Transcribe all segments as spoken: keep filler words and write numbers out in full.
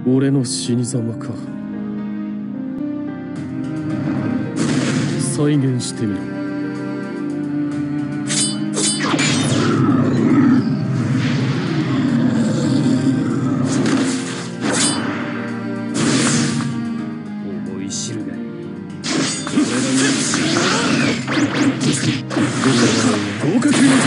俺の死に様か。再現してみろ。 思い知るがいい。 合格に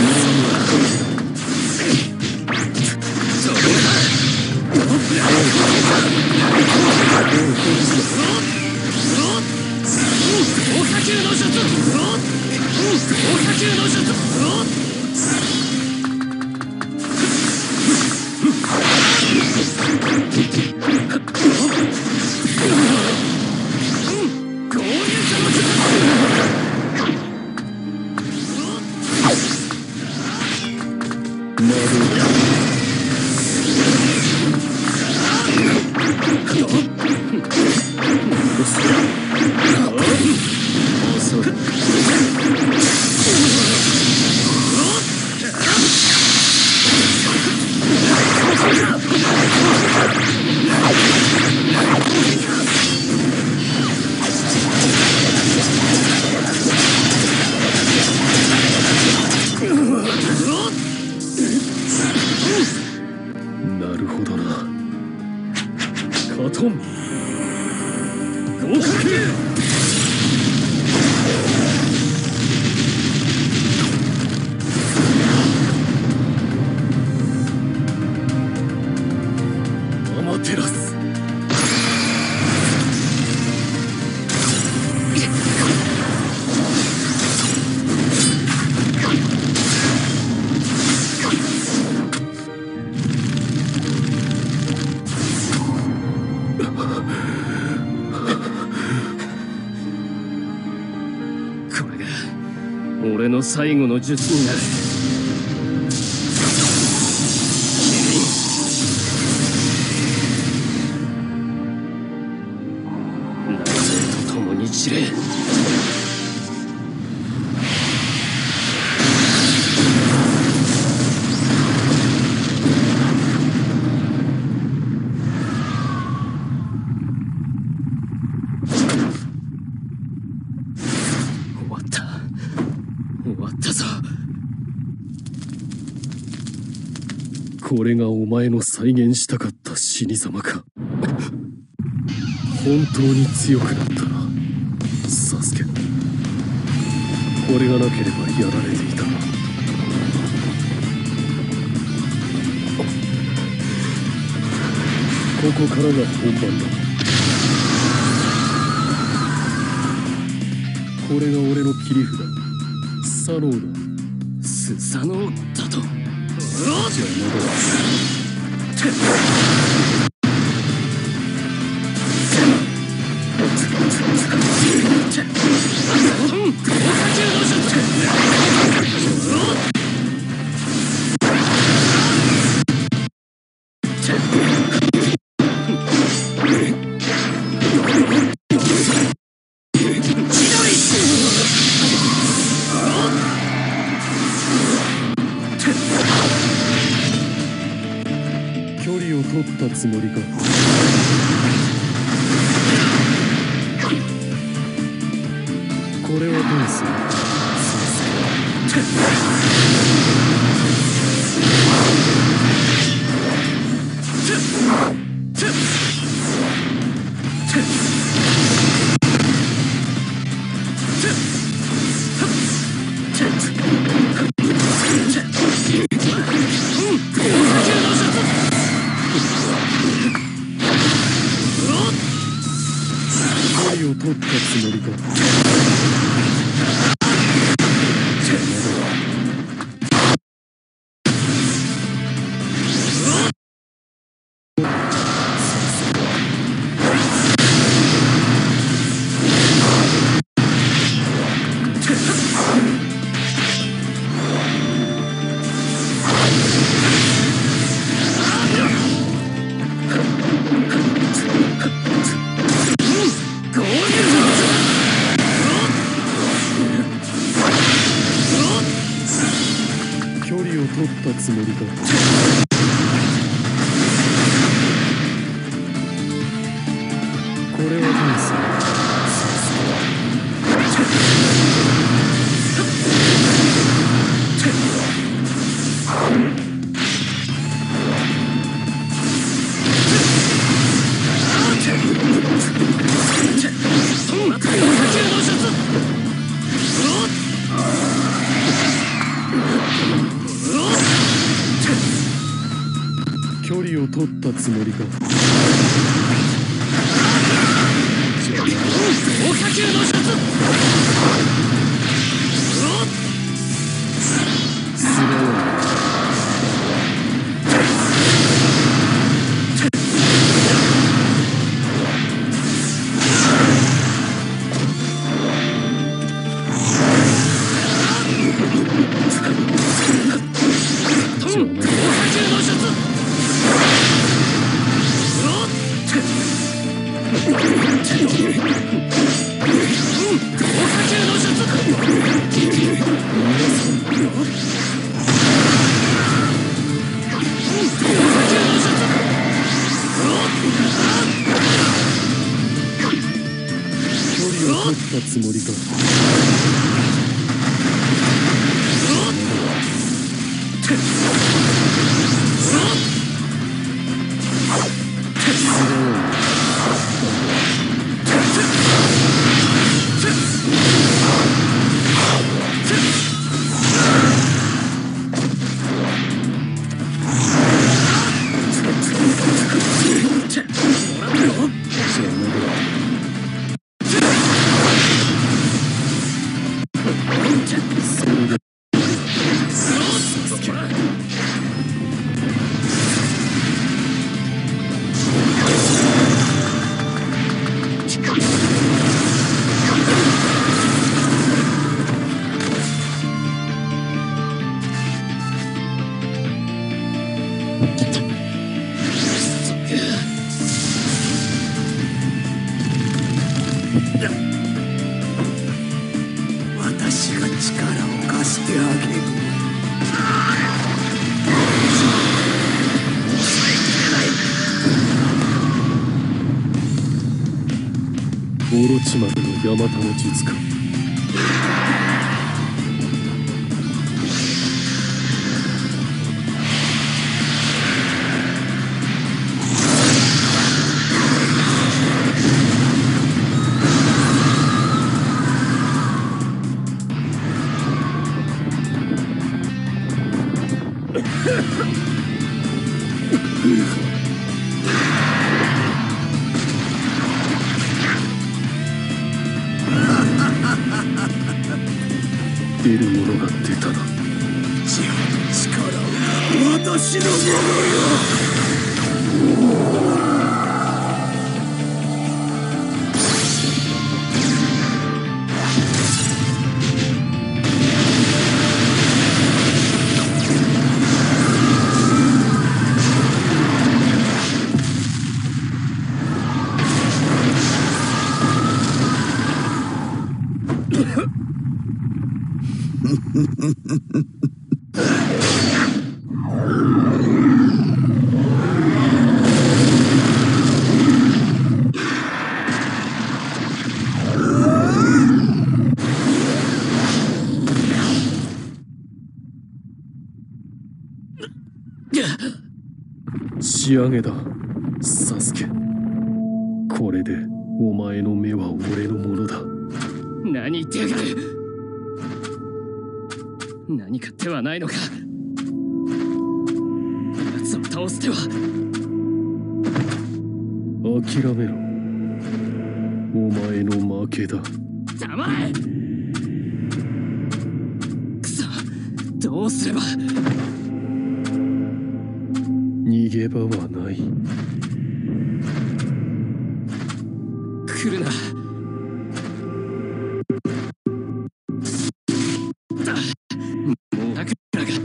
俺の最後の術になる。内政と共に散れ。 これがお前の再現したかった死に様か。本当に強くなったな、サスケ。これがなければやられていたな。ここからが本番だ。これが俺の切り札、スサノオだ。 スサノオだと。 じゃあ戻る。取ったつもりか。これはどうする？を取ったつもりか。取ったつもりか。 れはどうする。距離を取ったつもりか。 豪華級の術。 すまない。取ったつもりか。 私が力を貸してあげる。 オロチマルのヤマタの術か。出るものが出たな。 じゃあ力を私のものよ。 仕上げだ、サスケ。これでお前の目は俺のものだ。 何言ってやがる。何か手はないのか。奴を倒す手は。 諦めろ。お前の負けだ。 黙れ。くそ、どうすれば。 逃げ場はない。 来るな。もうだからが。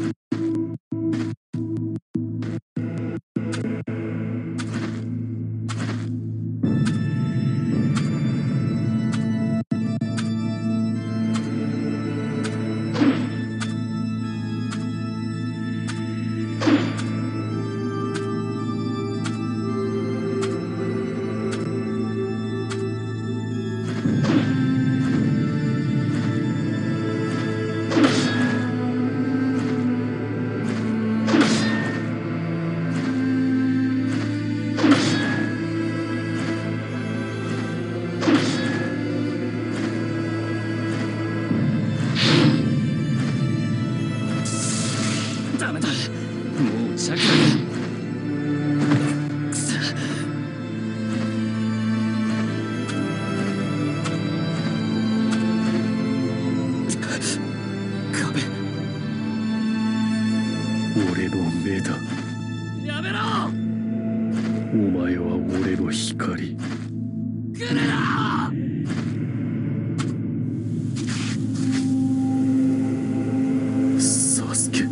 お前は俺の光。 来るな！ サスケ、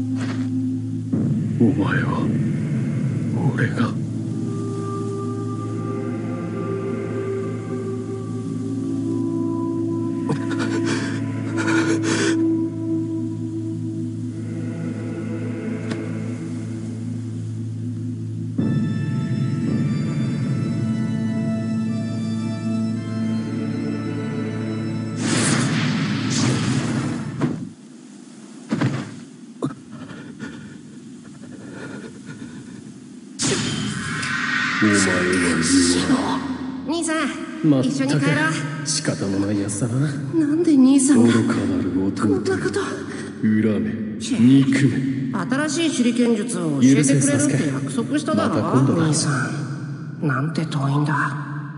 お前は俺が。お前は兄さん、 言わ一緒に帰ろう。仕方のないやつだな。 う。なんで兄さんが愚かなるこん弟なこと。 恨め憎め。 新しい手裏剣術を教えてくれるって許せサスケ約束しただろ、 また今度だ兄さん。なんて遠いんだ。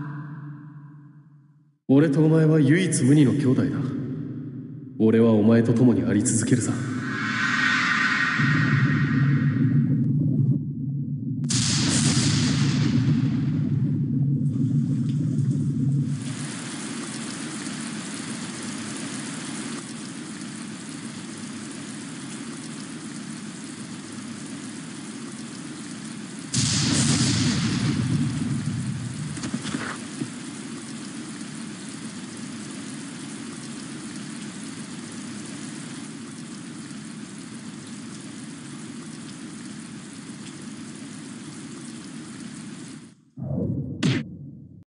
俺とお前は唯一無二の兄弟だ。俺はお前と共にあり続けるさ。